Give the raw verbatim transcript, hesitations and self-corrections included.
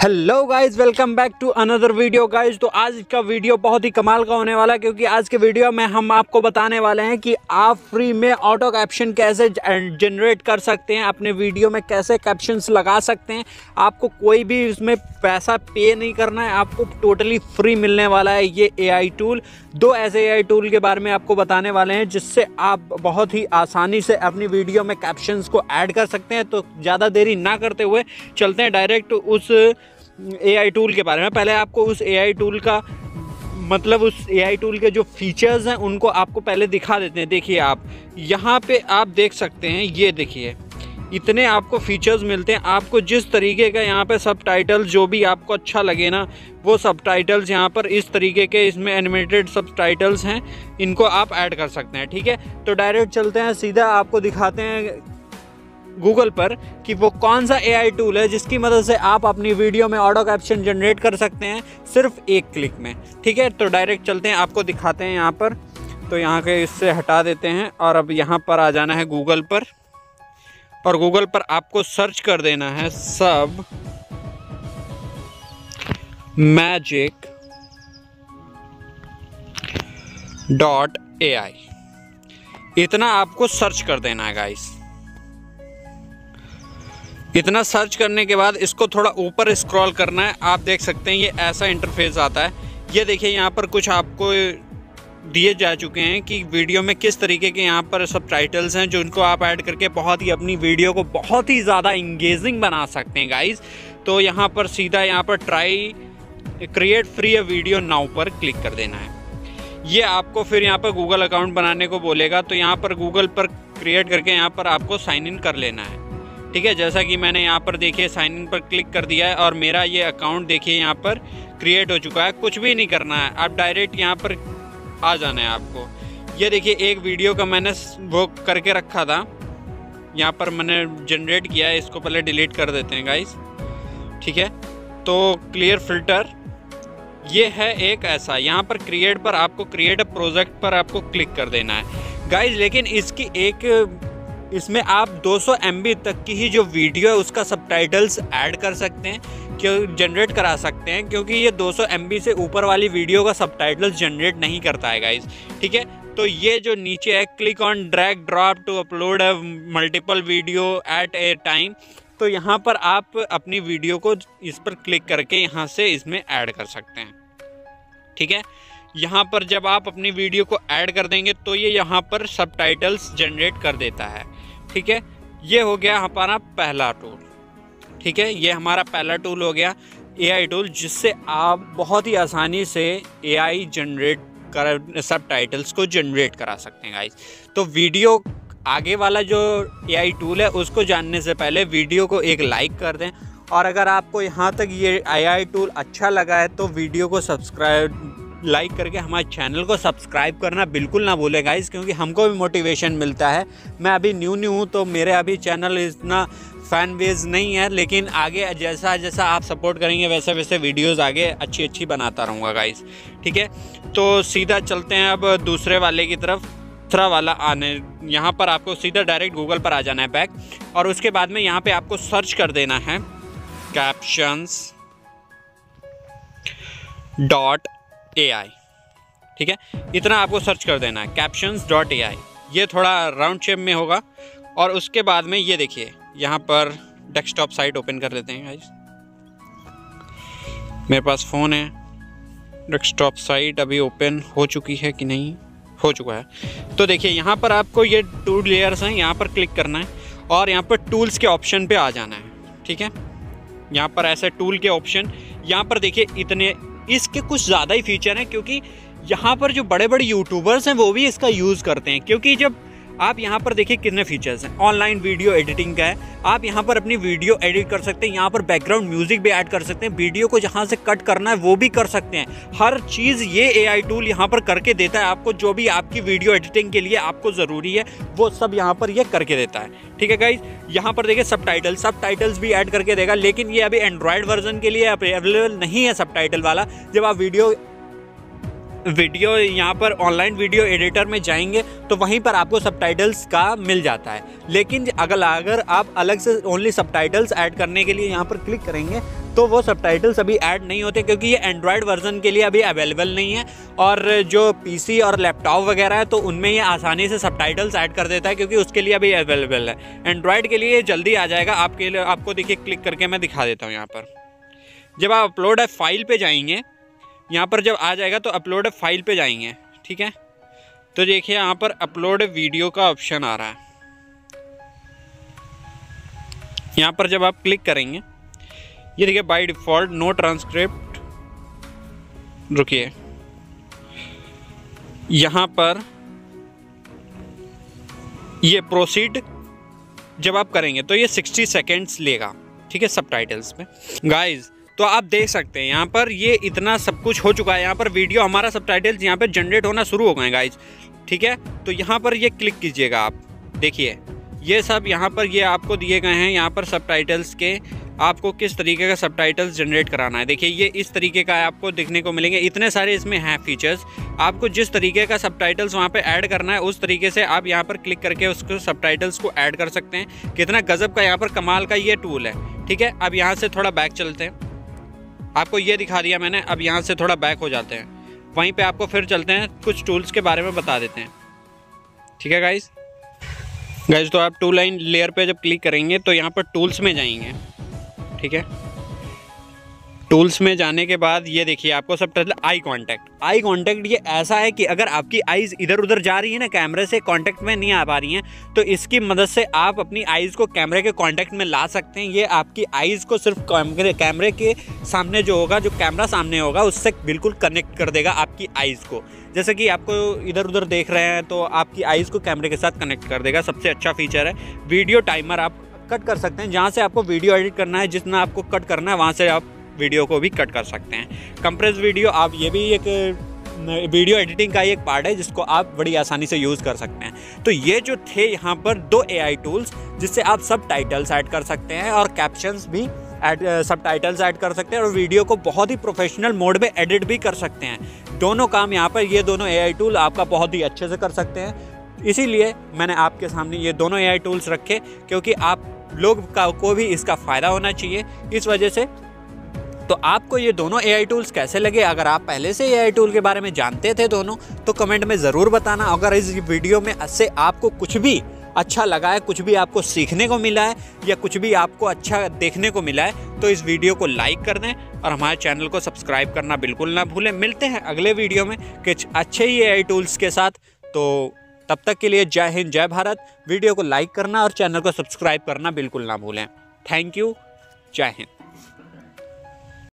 Hello guys, welcome back to another video guys. तो आज का वीडियो बहुत ही कमाल का होने वाला है, क्योंकि आज के वीडियो में हम आपको बताने वाले हैं कि आप फ्री में ऑटो कैप्शन कैसे जनरेट कर सकते हैं, अपने वीडियो में कैसे कैप्शंस लगा सकते हैं। आपको कोई भी इसमें पैसा पे नहीं करना है, आपको टोटली फ्री मिलने वाला है ये एआई टूल। दो ऐसे एआई टूल के बारे में आपको बताने वाले हैं जिससे आप बहुत ही आसानी से अपनी वीडियो में कैप्शंस को ऐड कर सकते हैं। तो ज़्यादा देरी ना करते हुए चलते हैं डायरेक्ट उस एआई टूल के बारे में। पहले आपको उस एआई टूल का मतलब उस एआई टूल के जो फीचर्स हैं उनको आपको पहले दिखा देते हैं। देखिए, आप यहाँ पे आप देख सकते हैं, ये देखिए इतने आपको फीचर्स मिलते हैं। आपको जिस तरीके का यहाँ पे सबटाइटल्स जो भी आपको अच्छा लगे ना, वो सबटाइटल्स यहाँ पर इस तरीके के इसमें एनिमेटेड सबटाइटल्स हैं, इनको आप ऐड कर सकते हैं। ठीक है, तो डायरेक्ट चलते हैं, सीधा आपको दिखाते हैं गूगल पर कि वो कौन सा एआई टूल है जिसकी मदद से आप अपनी वीडियो में ऑटो कैप्शन जनरेट कर सकते हैं सिर्फ एक क्लिक में। ठीक है, तो डायरेक्ट चलते हैं, आपको दिखाते हैं यहाँ पर। तो यहाँ के इससे हटा देते हैं और अब यहाँ पर आ जाना है गूगल पर, और गूगल पर आपको सर्च कर देना है सब मैजिक डॉट ए आई। इतना आपको सर्च कर देना है गाइस। इतना सर्च करने के बाद इसको थोड़ा ऊपर स्क्रॉल करना है। आप देख सकते हैं ये ऐसा इंटरफेस आता है। ये देखिए यहाँ पर कुछ आपको दिए जा चुके हैं कि वीडियो में किस तरीके के यहाँ पर सबटाइटल्स हैं, जो इनको आप ऐड करके बहुत ही अपनी वीडियो को बहुत ही ज़्यादा इंगेजिंग बना सकते हैं गाइस। तो यहाँ पर सीधा यहाँ पर try create free a video now पर क्लिक कर देना है। ये आपको फिर यहाँ पर गूगल अकाउंट बनाने को बोलेगा, तो यहाँ पर गूगल पर क्रिएट करके यहाँ पर आपको साइन इन कर लेना है। ठीक है, जैसा कि मैंने यहाँ पर देखिए साइन इन पर क्लिक कर दिया है और मेरा ये अकाउंट देखिए यहाँ पर क्रिएट हो चुका है। कुछ भी नहीं करना है, आप डायरेक्ट यहाँ पर आ जाना है आपको। ये देखिए एक वीडियो का मैंने वो करके रखा था, यहाँ पर मैंने जनरेट किया है, इसको पहले डिलीट कर देते हैं गाइस। ठीक है, तो क्लियर फिल्टर ये है एक ऐसा, यहाँ पर क्रिएट पर आपको क्रिएट अ प्रोजेक्ट पर आपको क्लिक कर देना है गाइस। लेकिन इसकी एक इसमें आप दो सौ एम बी तक की ही जो वीडियो है उसका सबटाइटल्स ऐड कर सकते हैं, क्यों जनरेट करा सकते हैं, क्योंकि ये दो सौ एम बी से ऊपर वाली वीडियो का सबटाइटल्स जनरेट नहीं करता है गाइस। ठीक है, तो ये जो नीचे है click on drag drop to upload a multiple video at a time, तो यहाँ पर आप अपनी वीडियो को इस पर क्लिक करके यहाँ से इसमें ऐड कर सकते हैं। ठीक है, यहाँ पर जब आप अपनी वीडियो को ऐड कर देंगे तो ये यहाँ पर सबटाइटल्स जनरेट कर देता है। ठीक है, ये हो गया हमारा पहला टूल। ठीक है, ये हमारा पहला टूल हो गया एआई टूल, जिससे आप बहुत ही आसानी से एआई जनरेट कर सबटाइटल्स को जनरेट करा सकते हैं गाइस। तो वीडियो आगे वाला जो एआई टूल है उसको जानने से पहले वीडियो को एक लाइक कर दें, और अगर आपको यहाँ तक ये एआई टूल अच्छा लगा है तो वीडियो को सब्सक्राइब लाइक करके हमारे चैनल को सब्सक्राइब करना बिल्कुल ना भूलें गाइस, क्योंकि हमको भी मोटिवेशन मिलता है। मैं अभी न्यू न्यू हूँ तो मेरे अभी चैनल इतना फ़ैन बेस नहीं है, लेकिन आगे जैसा जैसा आप सपोर्ट करेंगे वैसे वैसे वीडियोस आगे अच्छी अच्छी बनाता रहूँगा गाइस। ठीक है, तो सीधा चलते हैं अब दूसरे वाले की तरफ। दूसरा वाला आने यहाँ पर आपको सीधा डायरेक्ट गूगल पर आ जाना है बैक, और उसके बाद में यहाँ पर आपको सर्च कर देना है कैप्शंस डॉट ए आई। ठीक है, इतना आपको सर्च कर देना है कैप्शंस डॉट ए आई। ये थोड़ा राउंड शेप में होगा, और उसके बाद में ये देखिए यहाँ पर डेस्कटॉप साइट ओपन कर लेते हैं गाइस। मेरे पास फ़ोन है, डेस्कटॉप साइट अभी ओपन हो चुकी है कि नहीं, हो चुका है। तो देखिए यहाँ पर आपको ये टूल लेयर्स हैं, यहाँ पर क्लिक करना है और यहाँ पर टूल्स के ऑप्शन पे आ जाना है। ठीक है, यहाँ पर ऐसे टूल के ऑप्शन, यहाँ पर देखिए इतने इसके कुछ ज़्यादा ही फीचर हैं, क्योंकि यहाँ पर जो बड़े बड़े यूट्यूबर्स हैं वो भी इसका यूज़ करते हैं। क्योंकि जब आप यहाँ पर देखिए कितने फीचर्स हैं, ऑनलाइन वीडियो एडिटिंग का है, आप यहाँ पर अपनी वीडियो एडिट कर सकते हैं, यहाँ पर बैकग्राउंड म्यूजिक भी ऐड कर सकते हैं, वीडियो को जहाँ से कट करना है वो भी कर सकते हैं। हर चीज़ ये एआई टूल यहाँ पर करके देता है आपको, जो भी आपकी वीडियो एडिटिंग के लिए आपको ज़रूरी है वो सब यहाँ पर ये करके देता है। ठीक है गाइज, यहाँ पर देखिए सबटाइटल सबटाइटल्स भी ऐड करके देगा, लेकिन ये अभी एंड्रॉयड वर्जन के लिए अवेलेबल नहीं है सबटाइटल वाला। जब आप वीडियो वीडियो यहाँ पर ऑनलाइन वीडियो एडिटर में जाएंगे तो वहीं पर आपको सबटाइटल्स का मिल जाता है। लेकिन अगर अगर आप अलग से ओनली सबटाइटल्स ऐड करने के लिए यहाँ पर क्लिक करेंगे तो वो सबटाइटल्स अभी ऐड नहीं होते, क्योंकि ये एंड्रॉयड वर्जन के लिए अभी अवेलेबल नहीं है। और जो पीसी और लैपटॉप वगैरह है तो उनमें ये आसानी से सबटाइटल्स ऐड कर देता है, क्योंकि उसके लिए अभी अवेलेबल है। एंड्रॉयड के लिए जल्दी आ जाएगा आपके लिए। आपको देखिए क्लिक करके मैं दिखा देता हूँ। यहाँ पर जब आप अपलोड है फाइल पे जाएंगे, यहाँ पर जब आ जाएगा तो अपलोड फाइल पे जाएंगे, ठीक है। तो देखिए यहाँ पर अपलोड वीडियो का ऑप्शन आ रहा है। यहाँ पर जब आप क्लिक करेंगे, ये देखिए बाय डिफ़ॉल्ट नो ट्रांसक्रिप्ट, रुकिए, यहाँ पर ये प्रोसीड जब आप करेंगे तो ये सिक्सटी सेकेंड्स लेगा, ठीक है, सबटाइटल्स में। गाइज तो आप देख सकते हैं यहाँ पर ये इतना सब कुछ हो चुका है। यहाँ पर वीडियो हमारा सबटाइटल्स यहाँ पे जनरेट होना शुरू हो गए हैं गाइज, ठीक है। तो यहाँ पर ये क्लिक कीजिएगा, आप देखिए ये सब यहाँ पर ये आपको दिए गए हैं। यहाँ पर सबटाइटल्स के आपको किस तरीके का सबटाइटल्स जनरेट कराना है, देखिए ये इस तरीके का आपको देखने को मिलेंगे। इतने सारे इसमें हैं फीचर्स। आपको जिस तरीके का सबटाइटल्स वहाँ पे ऐड करना है उस तरीके से आप यहाँ पर क्लिक करके उसको सबटाइटल्स को ऐड कर सकते हैं। कितना गजब का यहाँ पर कमाल का ये टूल है, ठीक है। अब यहाँ से थोड़ा बैक चलते हैं, आपको ये दिखा दिया मैंने। अब यहाँ से थोड़ा बैक हो जाते हैं, वहीं पे आपको फिर चलते हैं, कुछ टूल्स के बारे में बता देते हैं, ठीक है गाइज। गाइज तो आप टू लाइन लेयर पे जब क्लिक करेंगे तो यहाँ पर टूल्स में जाएंगे, ठीक है। टूल्स में जाने के बाद ये देखिए आपको subtitle I contact. I contact ये ऐसा है कि अगर आपकी आइज़ इधर उधर जा रही है ना, कैमरे से कांटेक्ट में नहीं आ पा रही हैं, तो इसकी मदद से आप अपनी आइज़ को कैमरे के कांटेक्ट में ला सकते हैं। ये आपकी आइज़ को सिर्फ कैमरे कैमरे के सामने जो होगा, जो कैमरा सामने होगा, उससे बिल्कुल कनेक्ट कर देगा आपकी आइज़ को। जैसे कि आपको इधर उधर देख रहे हैं तो आपकी आइज़ को कैमरे के साथ कनेक्ट कर देगा। सबसे अच्छा फीचर है। वीडियो टाइमर आप कट कर सकते हैं, जहाँ से आपको वीडियो एडिट करना है, जितना आपको कट करना है वहाँ से आप वीडियो को भी कट कर सकते हैं। कंप्रेस वीडियो, आप ये भी एक वीडियो एडिटिंग का एक पार्ट है जिसको आप बड़ी आसानी से यूज़ कर सकते हैं। तो ये जो थे यहाँ पर दो एआई टूल्स, जिससे आप सब टाइटल्स ऐड कर सकते हैं और कैप्शंस भी ऐड सब टाइटल्स ऐड कर सकते हैं और वीडियो को बहुत ही प्रोफेशनल मोड में एडिट भी कर सकते हैं। दोनों काम यहाँ पर ये दोनों एआई टूल आपका बहुत ही अच्छे से कर सकते हैं। इसीलिए मैंने आपके सामने ये दोनों एआई टूल्स रखे, क्योंकि आप लोग का को भी इसका फ़ायदा होना चाहिए, इस वजह से। तो आपको ये दोनों एआई टूल्स कैसे लगे? अगर आप पहले से एआई टूल के बारे में जानते थे दोनों, तो कमेंट में ज़रूर बताना। अगर इस वीडियो में से आपको कुछ भी अच्छा लगा है, कुछ भी आपको सीखने को मिला है, या कुछ भी आपको अच्छा देखने को मिला है, तो इस वीडियो को लाइक कर दें और हमारे चैनल को सब्सक्राइब करना बिल्कुल ना भूलें। मिलते हैं अगले वीडियो में कुछ अच्छे ही एआई टूल्स के साथ। तो तब तक के लिए जय हिंद, जय भारत। वीडियो को लाइक करना और चैनल को सब्सक्राइब करना बिल्कुल ना भूलें। थैंक यू, जय हिंद।